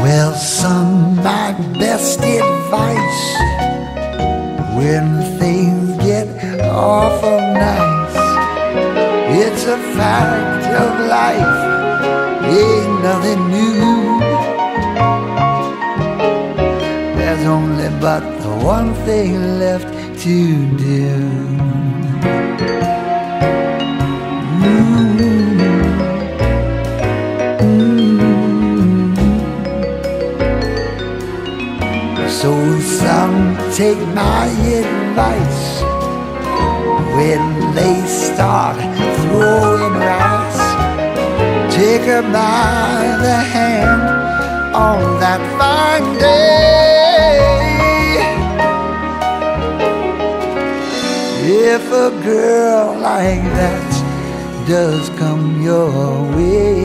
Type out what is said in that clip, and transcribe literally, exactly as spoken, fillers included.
Well, son, my best advice when things get awful nice, it's a fact of life, ain't nothing new. There's only but the one thing left to do. So some take my advice when they start throwing rice. Take her by the hand on that fine day. If a girl like that does come your way,